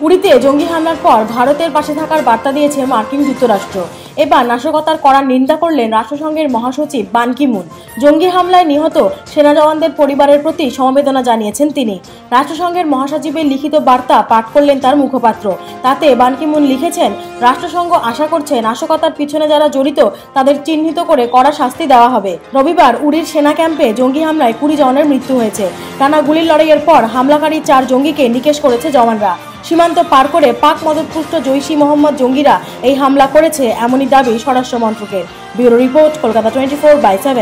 উড়িতে জঙ্গি হামলার পর ভারতের পাশে থাকার বার্তা দিয়েছে মার্কিন যুক্তরাষ্ট্র। এবার নাশকতার কড়া নিন্দা করলেন রাষ্ট্রসংঘের মহাসচিব বান কি মুন। জঙ্গি হামলায় নিহত সেনা জওয়ানদের পরিবারের প্রতি সমবেদনা জানিয়েছেন তিনি। রাষ্ট্রসংঘের মহাসচিবের লিখিত বার্তা পাঠ করলেন তার মুখপাত্র। তাতে বান কি মুন লিখেছেন, রাষ্ট্রসংঘ আশা করছে নাশকতার পিছনে যারা জড়িত তাদের চিহ্নিত করে কড়া শাস্তি দেওয়া হবে। রবিবার উড়ির সেনা ক্যাম্পে জঙ্গি হামলায় 20 জওয়ানের মৃত্যু হয়েছে। টানা গুলির লড়াইয়ের পর হামলাকারী 4 জঙ্গিকে নিকেশ করেছে জওয়ানরা। সীমান্ত পার করে পাক মদতপুষ্ট জৈশি মোহাম্মদ জঙ্গিরা এই হামলা করেছে এমনই দাবি স্বরাষ্ট্র মন্ত্রকের। Bureau report, Kolkata 24/7।